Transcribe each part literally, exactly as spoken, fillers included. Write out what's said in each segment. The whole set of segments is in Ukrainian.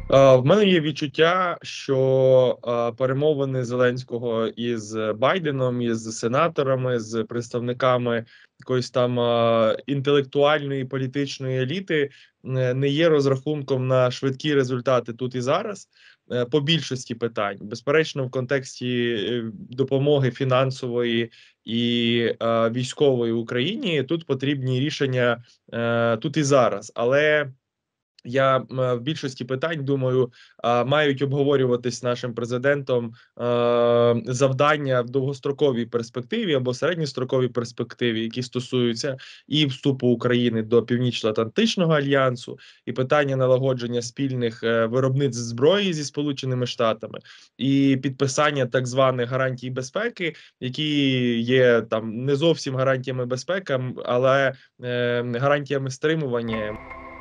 Е, В мене є відчуття, що е, перемовини Зеленського із Байденом, із сенаторами, з представниками якоїсь там е, інтелектуальної політичної еліти е, не є розрахунком на швидкі результати тут і зараз. е, По більшості питань, безперечно, в контексті е, допомоги фінансової і е, військової Україні тут потрібні рішення е, тут і зараз, але я м, в більшості питань думаю, а, мають обговорюватись нашим президентом е, завдання в довгостроковій перспективі або середньостроковій перспективі, які стосуються і вступу України до Північно-Атлантичного альянсу, і питання налагодження спільних е, виробництв зброї зі Сполученими Штатами, і підписання так званих гарантій безпеки, які є там не зовсім гарантіями безпеки, але е, гарантіями стримування.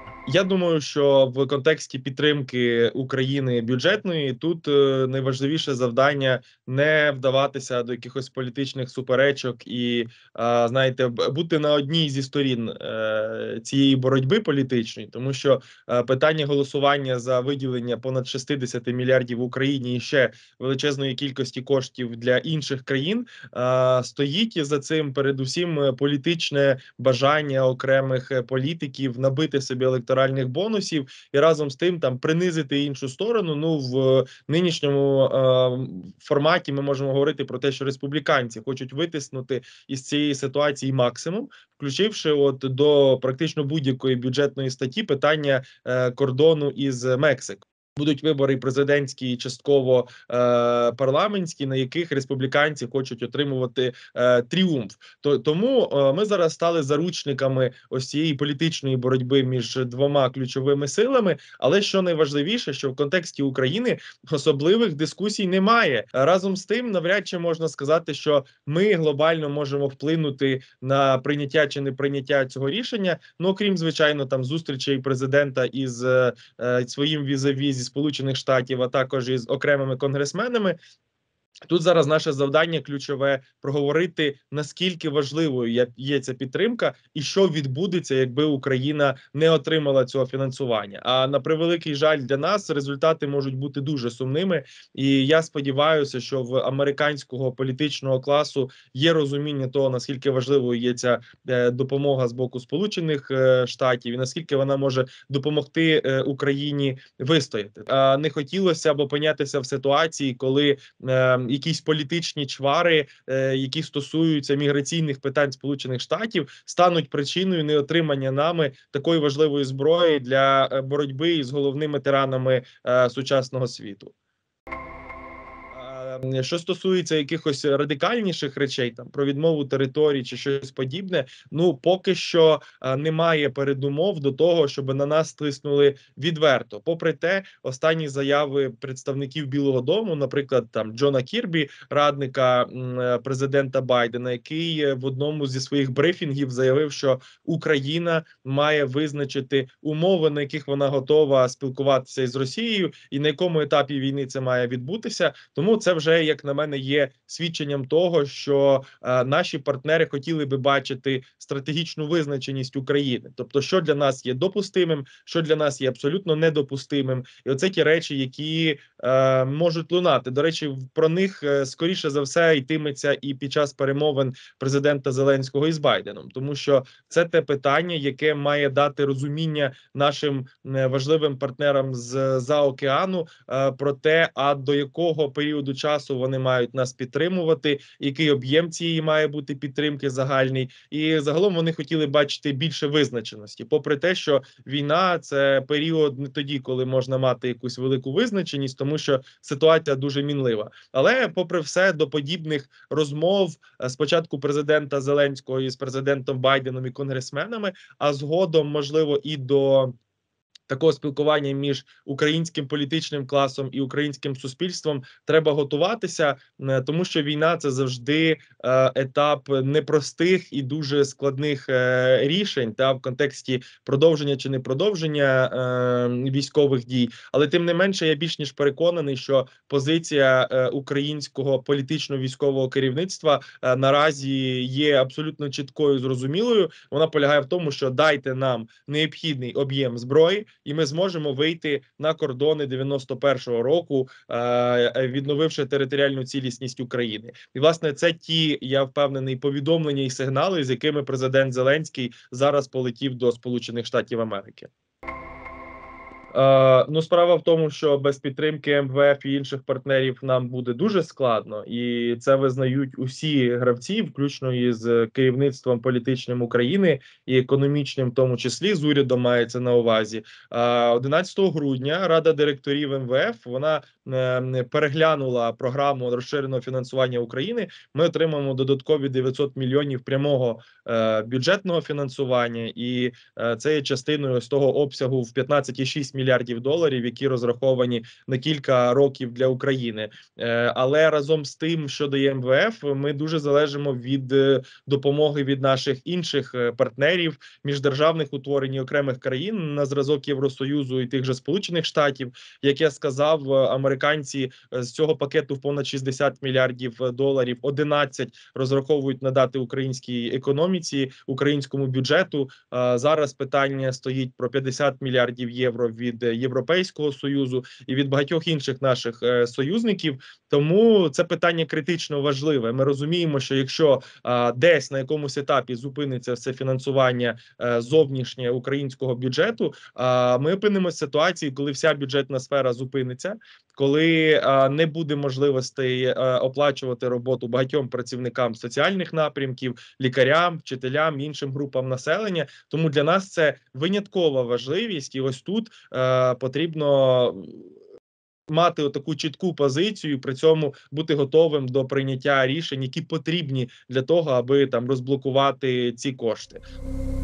Я думаю, що в контексті підтримки України бюджетної тут е, найважливіше завдання не вдаватися до якихось політичних суперечок і, е, знаєте, б- бути на одній зі сторін е, цієї боротьби політичної, тому що е, питання голосування за виділення понад шістдесят мільярдів в Україні і ще величезної кількості коштів для інших країн е, стоїть за цим передусім е, політичне бажання окремих е, політиків набити собі електоральних бонусів і разом з тим там принизити іншу сторону. Ну в нинішньому е, форматі ми можемо говорити про те, що республіканці хочуть витиснути із цієї ситуації максимум, включивши от до практично будь-якої бюджетної статті питання е, кордону із Мексикою. Будуть вибори президентські і частково е, парламентські, на яких республіканці хочуть отримувати е, тріумф. То тому е, ми зараз стали заручниками ось цієї політичної боротьби між двома ключовими силами. Але що найважливіше, що в контексті України особливих дискусій немає. Разом з тим, навряд чи можна сказати, що ми глобально можемо вплинути на прийняття чи не прийняття цього рішення. Ну окрім звичайно, там зустрічей президента із е, своїм візаві зі Сполучених Штатів, а також із окремими конгресменами. Тут зараз наше завдання ключове проговорити, наскільки важливою є ця підтримка, і що відбудеться, якби Україна не отримала цього фінансування. А на превеликий жаль для нас результати можуть бути дуже сумними. І я сподіваюся, що в американського політичного класу є розуміння того, наскільки важливою є ця е, допомога з боку Сполучених е, Штатів, і наскільки вона може допомогти е, Україні вистояти. А не хотілося б опинятися в ситуації, коли е, якісь політичні чвари, е, які стосуються міграційних питань Сполучених Штатів, стануть причиною неотримання нами такої важливої зброї для е, боротьби із головними тиранами е, сучасного світу. Що стосується якихось радикальніших речей, там про відмову територій чи щось подібне, ну поки що немає передумов до того, щоб на нас тиснули відверто. Попри те, останні заяви представників Білого Дому, наприклад, там Джона Кірбі, радника президента Байдена, який в одному зі своїх брифінгів заявив, що Україна має визначити умови, на яких вона готова спілкуватися із Росією, і на якому етапі війни це має відбутися. Тому це вже, як на мене, є свідченням того, що е, наші партнери хотіли би бачити стратегічну визначеність України. Тобто, що для нас є допустимим, що для нас є абсолютно недопустимим. І оце ті речі, які е, можуть лунати. До речі, про них е, скоріше за все йтиметься і під час перемовин президента Зеленського із Байденом, тому що це те питання, яке має дати розуміння нашим е, важливим партнерам з за океану е, про те, а до якого періоду часу вони мають нас підтримувати, який об'єм цієї має бути підтримки загальний, і загалом вони хотіли бачити більше визначеності, попри те, що війна – це період не тоді, коли можна мати якусь велику визначеність, тому що ситуація дуже мінлива. Але попри все, до подібних розмов спочатку президента Зеленського із президентом Байденом і конгресменами, а згодом, можливо, і до такого спілкування між українським політичним класом і українським суспільством треба готуватися, тому що війна – це завжди етап непростих і дуже складних рішень та в контексті продовження чи не продовження військових дій. Але тим не менше, я більш ніж переконаний, що позиція українського політично-військового керівництва наразі є абсолютно чіткою, зрозумілою. Вона полягає в тому, що дайте нам необхідний об'єм зброї, і ми зможемо вийти на кордони дев'яносто першого року, е, відновивши територіальну цілісність України. І власне це ті, я впевнений, повідомлення і сигнали, з якими президент Зеленський зараз полетів до Сполучених Штатів Америки. Е, ну, справа в тому, що без підтримки ем ве еф і інших партнерів нам буде дуже складно, і це визнають усі гравці, включно із керівництвом політичним України і економічним, в тому числі з урядом мається на увазі. Е, одинадцятого грудня Рада директорів ем ве еф вона е, переглянула програму розширеного фінансування України. Ми отримаємо додаткові дев'ятсот мільйонів прямого е, бюджетного фінансування, і е, це є частиною з того обсягу в п'ятнадцять цілих шість мільярдів доларів, які розраховані на кілька років для України. Е, але разом з тим, що дає ем ве еф, ми дуже залежимо від е, допомоги від наших інших е, партнерів, міждержавних утворень окремих країн на зразок Євросоюзу і тих же Сполучених Штатів. Як я сказав, американці з цього пакету в понад шістдесят мільярдів доларів одинадцять розраховують надати українській економіці, українському бюджету. Е, зараз питання стоїть про п'ятдесят мільярдів євро від Європейського Союзу і від багатьох інших наших е, союзників. Тому це питання критично важливе. Ми розуміємо, що якщо е, десь на якомусь етапі зупиниться все фінансування е, зовнішнє українського бюджету, е, ми опинимося в ситуації, коли вся бюджетна сфера зупиниться, коли е, не буде можливостей е, оплачувати роботу багатьом працівникам соціальних напрямків, лікарям, вчителям, іншим групам населення. Тому для нас це виняткова важливість, і ось тут е, потрібно мати таку чітку позицію, при цьому бути готовим до прийняття рішень, які потрібні для того, аби там розблокувати ці кошти.